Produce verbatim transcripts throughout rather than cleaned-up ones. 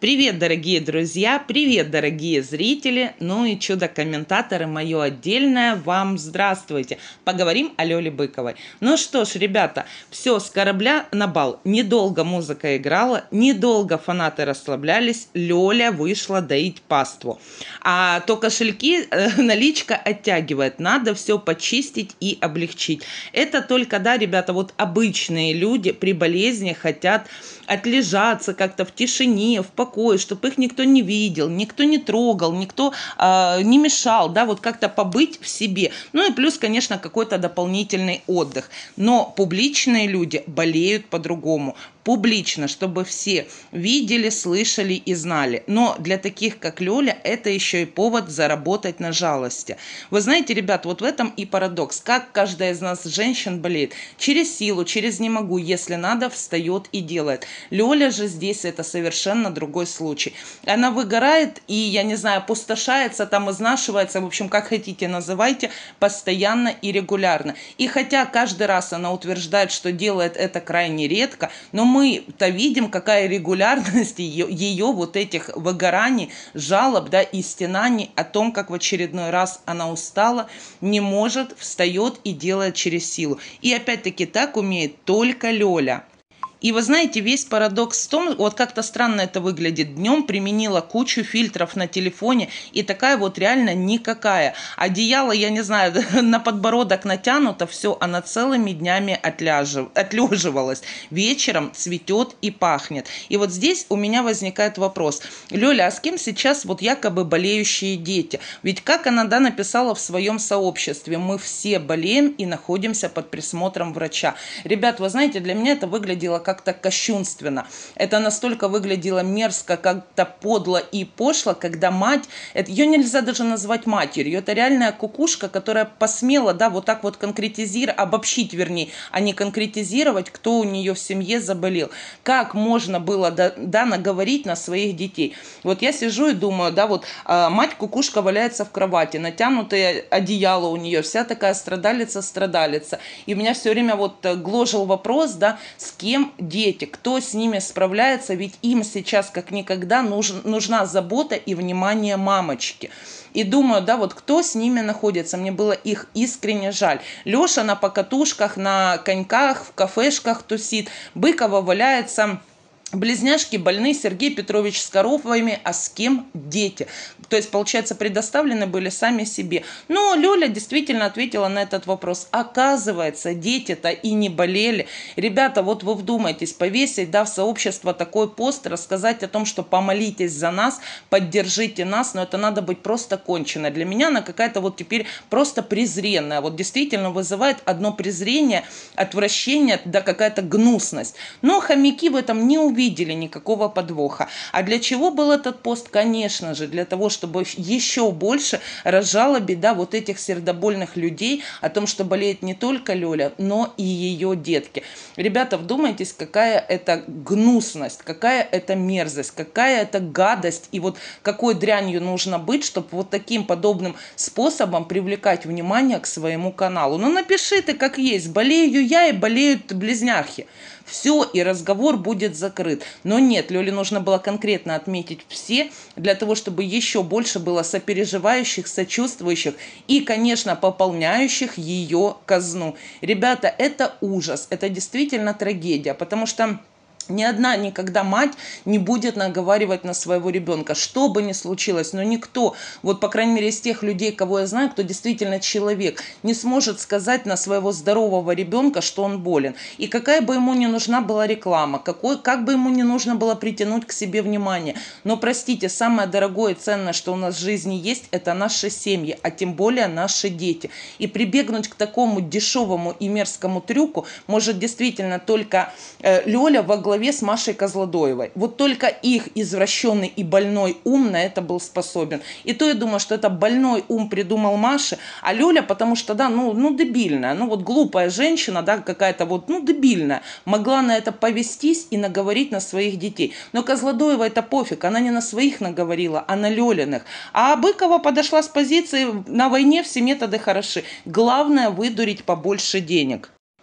Привет, дорогие друзья, привет, дорогие зрители, ну и чудо-комментаторы, мое отдельное вам здравствуйте. Поговорим о Лёле Быковой. Ну что ж, ребята, все, с корабля на бал. Недолго музыка играла, недолго фанаты расслаблялись, Лёля вышла доить паству. А то кошельки э, наличка оттягивает, надо все почистить и облегчить. Это только, да, ребята, вот обычные люди при болезни хотят отлежаться как-то в тишине, в покое, чтобы их никто не видел, никто не трогал, никто э, не мешал, да, вот как-то побыть в себе. Ну и плюс, конечно, какой-то дополнительный отдых. Но публичные люди болеют по-другому. Публично, чтобы все видели, слышали и знали. Но для таких, как Лёля, это еще и повод заработать на жалости. Вы знаете, ребят, вот в этом и парадокс. Как каждая из нас, женщин, болеет? Через силу, через не могу, если надо, встает и делает. Лёля же здесь это совершенно другой случай. Она выгорает и, я не знаю, опустошается, там изнашивается, в общем, как хотите называйте, постоянно и регулярно. И хотя каждый раз она утверждает, что делает это крайне редко, но мы-то видим, какая регулярность ее, ее вот этих выгораний, жалоб, да, и стенаний о том, как в очередной раз она устала, не может, встает и делает через силу. И опять-таки так умеет только Лёля. И вы знаете, весь парадокс в том, вот как-то странно это выглядит. Днем применила кучу фильтров на телефоне, и такая вот реально никакая. Одеяло, я не знаю, на подбородок натянуто, все, она целыми днями отляжив, отлеживалась. Вечером цветет и пахнет. И вот здесь у меня возникает вопрос. Лёля, а с кем сейчас вот якобы болеющие дети? Ведь как она, да, написала в своем сообществе, мы все болеем и находимся под присмотром врача. Ребят, вы знаете, для меня это выглядело как как-то кощунственно. Это настолько выглядело мерзко, как-то подло и пошло, когда мать, это, ее нельзя даже назвать матерью, это реальная кукушка, которая посмела, да, вот так вот конкретизировать, обобщить, вернее, а не конкретизировать, кто у нее в семье заболел. Как можно было, да, да наговорить на своих детей? Вот я сижу и думаю, да, вот а, мать-кукушка валяется в кровати, натянутое одеяло у нее, вся такая страдалица-страдалица. И у меня все время вот гложил вопрос, да, с кем дети, кто с ними справляется, ведь им сейчас как никогда нужен, нужна забота и внимание мамочки. И думаю, да, вот кто с ними находится, мне было их искренне жаль. Леша на покатушках, на коньках, в кафешках тусит, Быкова валяется... Близняшки больны, Сергей Петрович с коровами, а с кем дети? То есть, получается, предоставлены были сами себе. Но Лёля действительно ответила на этот вопрос. Оказывается, дети-то и не болели. Ребята, вот вы вдумайтесь, повесить, да, в сообщество такой пост, рассказать о том, что помолитесь за нас, поддержите нас, но это надо быть просто кончено. Для меня она какая-то вот теперь просто презренная. Вот действительно вызывает одно презрение, отвращение, да, какая-то гнусность. Но хомяки в этом не увидели. видели никакого подвоха. А для чего был этот пост? Конечно же, для того, чтобы еще больше разжалобить, да, вот этих сердобольных людей о том, что болеет не только Лёля, но и ее детки. Ребята, вдумайтесь, какая это гнусность, какая это мерзость, какая это гадость, и вот какой дрянью нужно быть, чтобы вот таким подобным способом привлекать внимание к своему каналу. Ну напиши ты как есть, болею я и болеют близняхи. Все, и разговор будет закрыт. Но нет, Лёле нужно было конкретно отметить все, для того, чтобы еще больше было сопереживающих, сочувствующих и, конечно, пополняющих ее казну. Ребята, это ужас, это действительно трагедия, потому что... Ни одна никогда мать не будет наговаривать на своего ребенка, что бы ни случилось, но никто, вот по крайней мере из тех людей, кого я знаю, кто действительно человек, не сможет сказать на своего здорового ребенка, что он болен. И какая бы ему ни нужна была реклама, какой, как бы ему ни нужно было притянуть к себе внимание. Но простите, самое дорогое и ценное, что у нас в жизни есть, это наши семьи, а тем более наши дети. И прибегнуть к такому дешевому и мерзкому трюку может действительно только э, Лёля во главе с Машей Козлодоевой. Вот только их извращенный и больной ум на это был способен. И то я думаю, что это больной ум придумал Маша, а Лёля, потому что, да, ну, ну дебильная, ну вот глупая женщина, да, какая-то вот, ну дебильная, могла на это повестись и наговорить на своих детей. Но Козлодоева это пофиг, она не на своих наговорила, а на Лёлиных. А Быкова подошла с позиции «на войне все методы хороши». Главное выдурить побольше денег.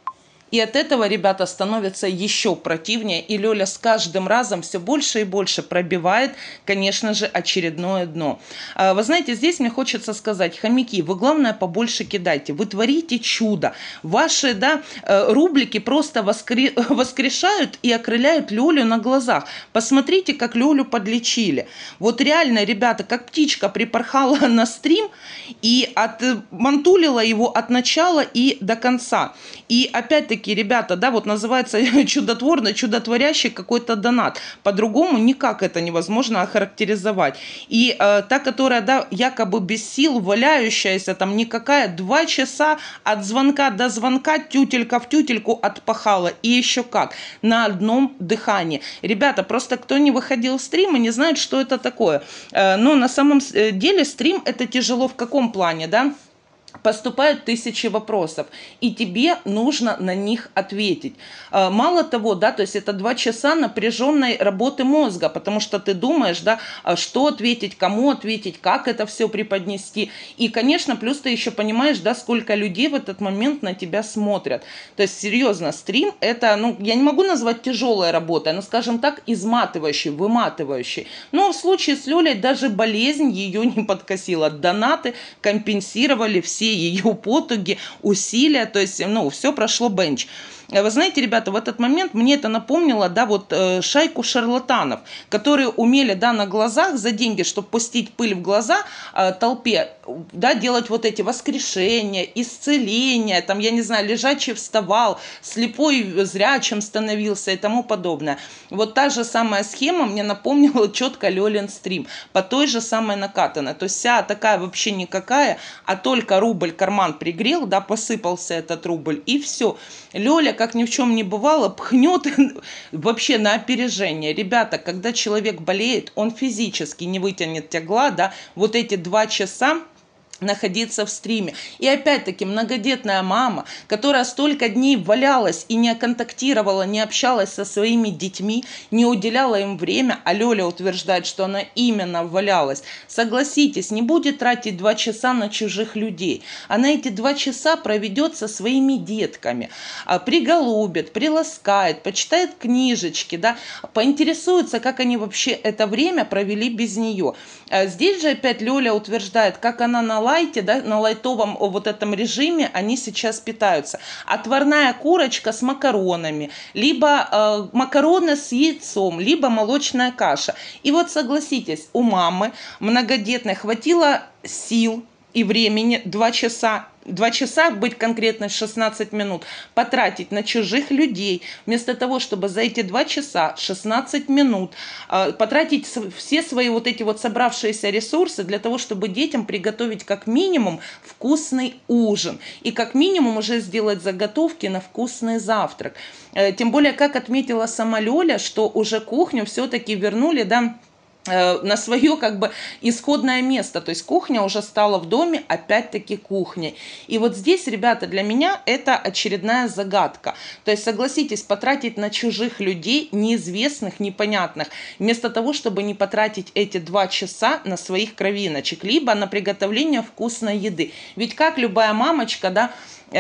И от этого, ребята, становится еще противнее, и Лёля с каждым разом все больше и больше пробивает, конечно же, очередное дно. Вы знаете, здесь мне хочется сказать: хомяки, вы, главное, побольше кидайте, вы творите чудо. Ваши, да, рублики просто воскре... воскрешают и окрыляют Лёлю на глазах. Посмотрите, как Лёлю подлечили. Вот реально, ребята, как птичка припорхала на стрим и отмантулила его от начала и до конца. И опять-таки, ребята, да, вот называется чудотворный, чудотворящий какой-то донат. По-другому никак это невозможно охарактеризовать. И э, та, которая, да, якобы без сил, валяющаяся там никакая, два часа от звонка до звонка, тютелька в тютельку отпахала. И еще как, на одном дыхании. Ребята, просто кто не выходил в стрим и не знает, что это такое. Э, но на самом деле стрим это тяжело в каком плане, да? Поступают тысячи вопросов, и тебе нужно на них ответить. Мало того, да, то есть это два часа напряженной работы мозга, потому что ты думаешь, да, что ответить, кому ответить, как это все преподнести. И, конечно, плюс ты еще понимаешь, да, сколько людей в этот момент на тебя смотрят. То есть, серьезно, стрим это, ну, я не могу назвать тяжелой работой, но, скажем так, изматывающей, выматывающей. Но в случае с Лёлей даже болезнь ее не подкосила. Донаты компенсировали все ее потуги, усилия, то есть, ну, все прошло бенч. Вы знаете, ребята, в этот момент мне это напомнило, да, вот э, шайку шарлатанов, которые умели, да, на глазах за деньги, чтобы пустить пыль в глаза э, толпе, да, делать вот эти воскрешения, исцеления, там, я не знаю, лежачий вставал, слепой зрячим становился и тому подобное. Вот та же самая схема мне напомнила четко Лёлин стрим, по той же самой накатанной. То есть вся такая вообще никакая, а только рубль карман пригрел, да, посыпался этот рубль, и все. Лёля, как ни в чем не бывало, пхнет вообще на опережение. Ребята, когда человек болеет, он физически не вытянет тягла, да, вот эти два часа находиться в стриме. И опять-таки многодетная мама, которая столько дней валялась и не контактировала, не общалась со своими детьми, не уделяла им время, а Лёля утверждает, что она именно валялась. Согласитесь, не будет тратить два часа на чужих людей. Она эти два часа проведет со своими детками, приголубит, приласкает, почитает книжечки, да, поинтересуется, как они вообще это время провели без нее. Здесь же опять Лёля утверждает, как она на лайте, да, на лайтовом вот этом режиме они сейчас питаются. Отварная курочка с макаронами, либо э, макароны с яйцом, либо молочная каша. И вот согласитесь, у мамы многодетной хватило сил и времени два часа, два часа, быть конкретно шестнадцать минут, потратить на чужих людей, вместо того, чтобы за эти два часа, шестнадцать минут, э, потратить все свои вот эти вот собравшиеся ресурсы для того, чтобы детям приготовить как минимум вкусный ужин и как минимум уже сделать заготовки на вкусный завтрак. Э, тем более, как отметила сама Лёля, что уже кухню все-таки вернули, да, на свое как бы исходное место, то есть кухня уже стала в доме опять-таки кухней. И вот здесь, ребята, для меня это очередная загадка. То есть, согласитесь, потратить на чужих людей, неизвестных, непонятных, вместо того, чтобы не потратить эти два часа на своих кровиночек, либо на приготовление вкусной еды. Ведь как любая мамочка, да,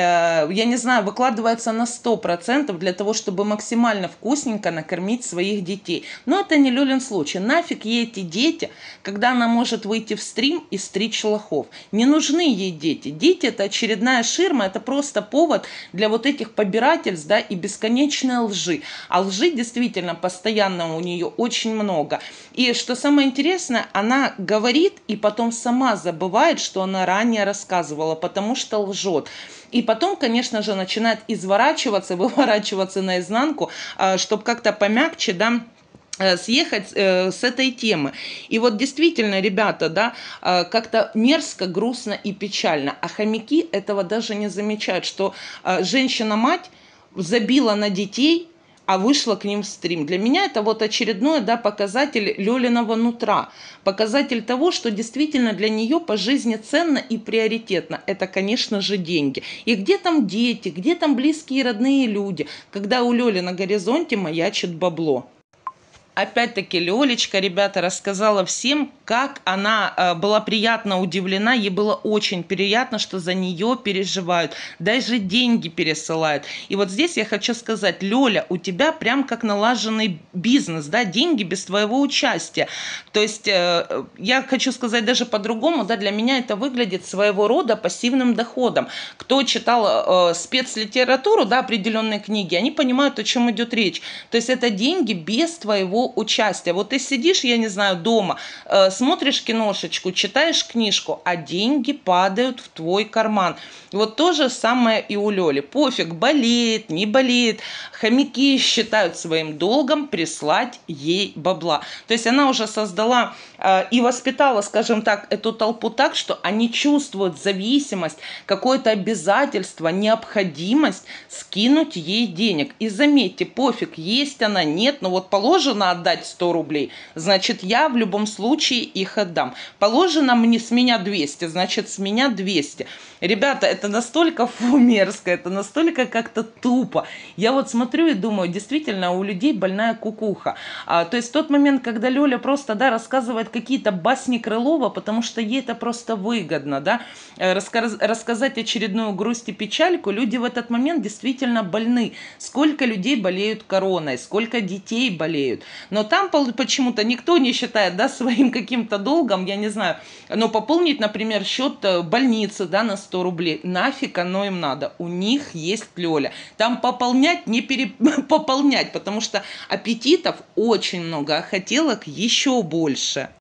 я не знаю, выкладывается на сто процентов для того, чтобы максимально вкусненько накормить своих детей. Но это не Лёлин случай. Нафиг ей эти дети, когда она может выйти в стрим и стричь лохов. Не нужны ей дети. Дети – это очередная ширма, это просто повод для вот этих побирательств, да, и бесконечной лжи. А лжи действительно постоянно у нее очень много. И что самое интересное, она говорит и потом сама забывает, что она ранее рассказывала, потому что лжет. И потом, конечно же, начинает изворачиваться, выворачиваться наизнанку, чтобы как-то помягче, да, съехать с этой темы. И вот действительно, ребята, да, как-то мерзко, грустно и печально. А хомяки этого даже не замечают, что женщина-мать забила на детей, а вышла к ним в стрим. Для меня это вот очередной, да, показатель Лёлиного нутра. Показатель того, что действительно для нее по жизни ценно и приоритетно. Это, конечно же, деньги. И где там дети, где там близкие и родные люди, когда у Лёли на горизонте маячит бабло? Опять-таки, Лёлечка, ребята, рассказала всем, как она э, была приятно удивлена, ей было очень приятно, что за нее переживают, даже деньги пересылают. И вот здесь я хочу сказать, Лёля, у тебя прям как налаженный бизнес, да, деньги без твоего участия. То есть э, я хочу сказать даже по-другому, да, для меня это выглядит своего рода пассивным доходом. Кто читал э, спецлитературу, да, определенные книги, они понимают, о чем идет речь. То есть это деньги без твоего участия. Вот ты сидишь, я не знаю, дома, э, смотришь киношечку, читаешь книжку, а деньги падают в твой карман. Вот то же самое и у Лёли. Пофиг, болеет, не болеет. Хомяки считают своим долгом прислать ей бабла. То есть она уже создала э, и воспитала, скажем так, эту толпу так, что они чувствуют зависимость, какое-то обязательство, необходимость скинуть ей денег. И заметьте, пофиг, есть она, нет, но вот положено отдать сто рублей, значит, я в любом случае их отдам. Положено мне с меня двести, значит, с меня двести. Ребята, это настолько фу мерзко, это настолько как-то тупо. Я вот смотрю и думаю, действительно, у людей больная кукуха. А, то есть в тот момент, когда Лёля просто, да, рассказывает какие-то басни Крылова, потому что ей это просто выгодно, да, Расказ, рассказать очередную грусть и печальку, люди в этот момент действительно больны. Сколько людей болеют короной, сколько детей болеют. Но там почему-то никто не считает, да, своим каким-то долгом, я не знаю, но пополнить, например, счет больницы, да, на сто рублей. Нафиг оно им надо. У них есть Лёля. Там пополнять, не перепополнять, потому что аппетитов очень много, а хотелок еще больше.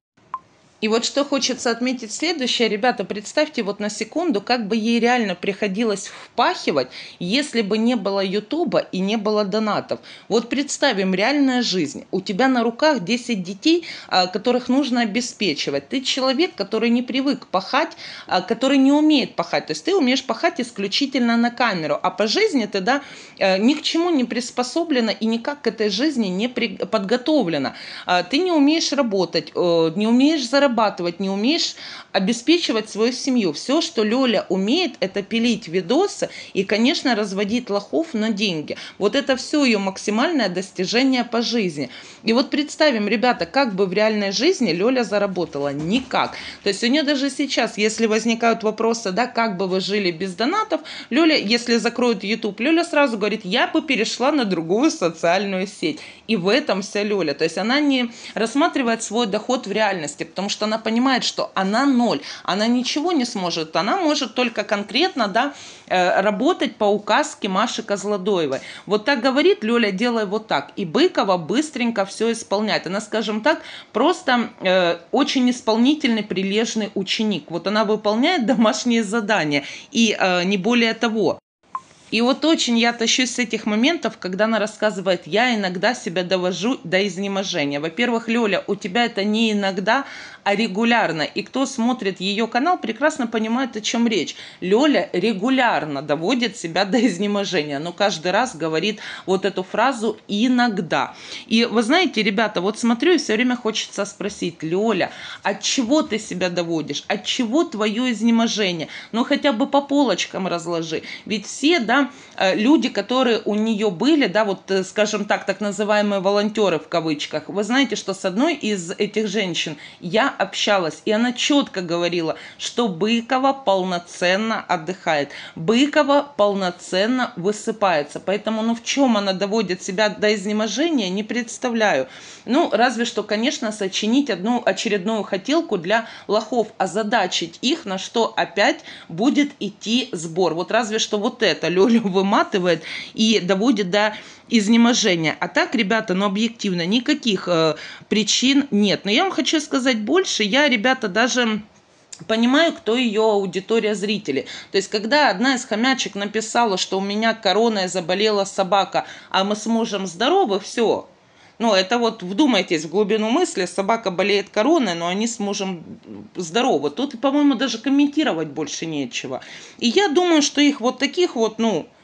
И вот что хочется отметить следующее, ребята, представьте вот на секунду, как бы ей реально приходилось впахивать, если бы не было Ютуба и не было донатов. Вот представим, реальная жизнь. У тебя на руках десять детей, которых нужно обеспечивать. Ты человек, который не привык пахать, который не умеет пахать. То есть ты умеешь пахать исключительно на камеру, а по жизни ты, да, ни к чему не приспособлена и никак к этой жизни не подготовлена. Ты не умеешь работать, не умеешь зарабатывать, зарабатывать, не умеешь обеспечивать свою семью. Все, что Лёля умеет, это пилить видосы и, конечно, разводить лохов на деньги. Вот это все ее максимальное достижение по жизни. И вот представим, ребята, как бы в реальной жизни Лёля заработала? Никак. То есть у нее даже сейчас, если возникают вопросы, да, как бы вы жили без донатов, Лёля, если закроют YouTube, Лёля сразу говорит, я бы перешла на другую социальную сеть. И в этом вся Лёля. То есть она не рассматривает свой доход в реальности, потому что она понимает, что она ноль, она ничего не сможет, она может только конкретно, да, работать по указке Маши Козлодоевой. Вот так говорит Лёля, делай вот так. И Быкова быстренько все исполняет. Она, скажем так, просто э, очень исполнительный, прилежный ученик. Вот она выполняет домашние задания и э, не более того. И вот очень я тащусь с этих моментов, когда она рассказывает, я иногда себя довожу до изнеможения. Во-первых, Лёля, у тебя это не иногда, а регулярно. И кто смотрит ее канал, прекрасно понимает, о чем речь. Лёля регулярно доводит себя до изнеможения, но каждый раз говорит вот эту фразу «иногда». И вы знаете, ребята, вот смотрю и все время хочется спросить, Лёля, от чего ты себя доводишь? От чего твое изнеможение? Ну хотя бы по полочкам разложи. Ведь все, да, люди, которые у нее были, да, вот, скажем так, так называемые волонтеры в кавычках, вы знаете, что с одной из этих женщин я общалась, и она четко говорила, что Быкова полноценно отдыхает, Быкова полноценно высыпается, поэтому, ну, в чем она доводит себя до изнеможения, не представляю. Ну, разве что, конечно, сочинить одну очередную хотелку для лохов, озадачить их, на что опять будет идти сбор. Вот разве что вот это Лёлю выматывает и доводит до изнеможения. А так, ребята, ну объективно никаких э, причин нет. Но я вам хочу сказать больше. Я, ребята, даже понимаю, кто ее аудитория, зрители. То есть, когда одна из хомячек написала, что у меня короной заболела собака, а мы с мужем здоровы, все. Ну, это вот вдумайтесь в глубину мысли, собака болеет короной, но они с мужем здоровы. Тут, по-моему, даже комментировать больше нечего. И я думаю, что их вот таких вот, ну,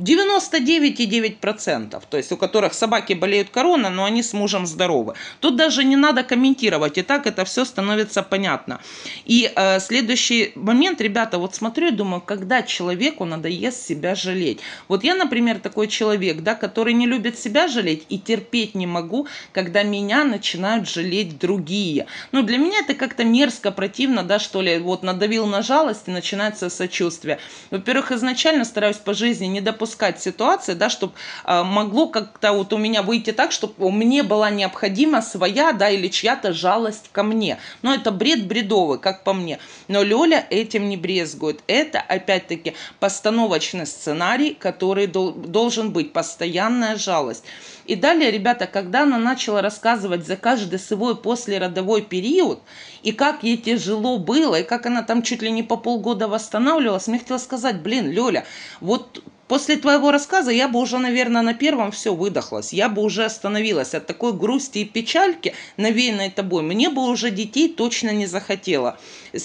девяносто девять и девять десятых процента, то есть у которых собаки болеют короной, но они с мужем здоровы. Тут даже не надо комментировать, и так это все становится понятно. И э, следующий момент, ребята, вот смотрю и думаю, когда человеку надоест себя жалеть. Вот я, например, такой человек, да, который не любит себя жалеть и терпеть не могу, когда меня начинают жалеть другие. Ну, для меня это как-то мерзко, противно, да, что ли, вот надавил на жалость и начинается сочувствие. Во-первых, изначально стараюсь по жизни не допускать ситуации, да, чтобы э, могло как-то вот у меня выйти так, чтобы мне была необходима своя, да, или чья-то жалость ко мне. Но это бред бредовый, как по мне. Но Лёля этим не брезгует. Это, опять-таки, постановочный сценарий, который дол- должен быть, постоянная жалость. И далее, ребята, когда она начала рассказывать за каждый свой послеродовой период, и как ей тяжело было, и как она там чуть ли не по полгода восстанавливалась, мне хотелось сказать, блин, Лёля, вот после твоего рассказа я бы уже, наверное, на первом все выдохлась, я бы уже остановилась от такой грусти и печальки, навеянной тобой, мне бы уже детей точно не захотела.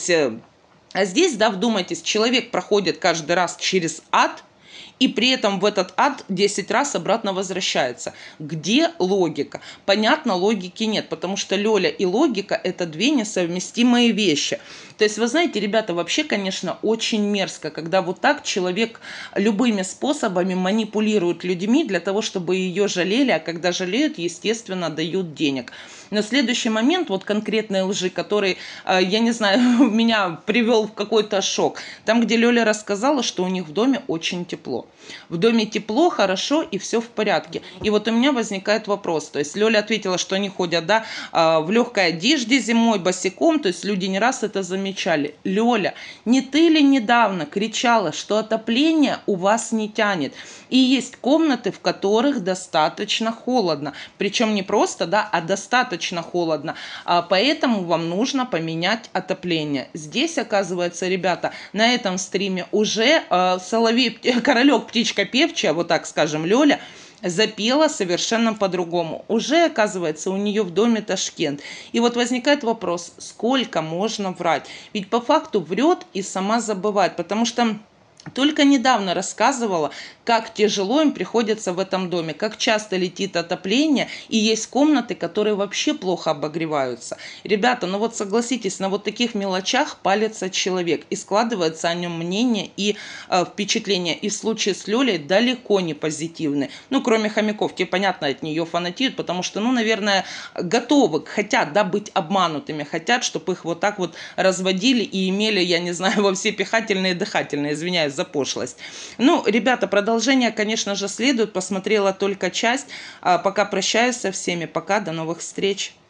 А здесь, да, вдумайтесь, человек проходит каждый раз через ад, и при этом в этот ад десять раз обратно возвращается. Где логика? Понятно, логики нет, потому что Лёля и логика – это две несовместимые вещи. То есть, вы знаете, ребята, вообще, конечно, очень мерзко, когда вот так человек любыми способами манипулирует людьми для того, чтобы ее жалели, а когда жалеют, естественно, дают денег. Но следующий момент, вот конкретной лжи, который, я не знаю, меня привел в какой-то шок. Там, где Лёля рассказала, что у них в доме очень тепло. В доме тепло, хорошо и все в порядке. И вот у меня возникает вопрос. То есть Лёля ответила, что они ходят, да, в легкой одежде зимой, босиком. То есть люди не раз это замечали. Лёля, не ты ли недавно кричала, что отопление у вас не тянет? И есть комнаты, в которых достаточно холодно. Причем не просто, да, а достаточно холодно. А поэтому вам нужно поменять отопление. Здесь, оказывается, ребята, на этом стриме уже э, соловей, королек, птичка певчая, вот так скажем, Лёля, запела совершенно по-другому. Уже, оказывается, у нее в доме Ташкент. И вот возникает вопрос, сколько можно врать? Ведь по факту врет и сама забывает, потому что только недавно рассказывала, как тяжело им приходится в этом доме, как часто летит отопление, и есть комнаты, которые вообще плохо обогреваются. Ребята, ну вот согласитесь, на вот таких мелочах палится человек, и складывается о нем мнение и э, впечатление. И в случае с Лёлей далеко не позитивные. Ну, кроме хомяков, те, понятно, от нее фанатеют, потому что, ну, наверное, готовы, хотят, да, быть обманутыми, хотят, чтобы их вот так вот разводили и имели, я не знаю, во все пихательные и дыхательные, извиняюсь за пошлость. Ну, ребята, продолжение, конечно же, следует. Посмотрела только часть. Пока прощаюсь со всеми. Пока, до новых встреч.